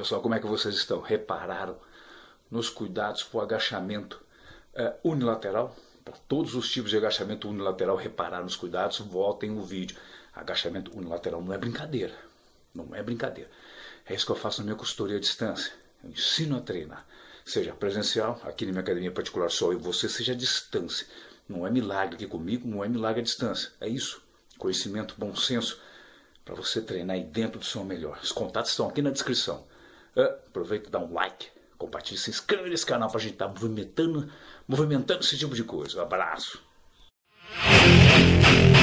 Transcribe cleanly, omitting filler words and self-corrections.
pessoal, como é que vocês estão? Repararam nos cuidados para o agachamento unilateral? Para todos os tipos de agachamento unilateral, repararam nos cuidados? Voltem o vídeo. Agachamento unilateral não é brincadeira. Não é brincadeira. É isso que eu faço na minha consultoria à distância. Eu ensino a treinar. Seja presencial, aqui na minha academia particular só eu e você, seja à distância. Não é milagre aqui comigo, não é milagre à distância. É isso. Conhecimento, bom senso, para você treinar aí dentro do seu melhor. Os contatos estão aqui na descrição. Aproveita e dá um like, compartilha, se inscreve nesse canal para a gente estar movimentando esse tipo de coisa. Um abraço.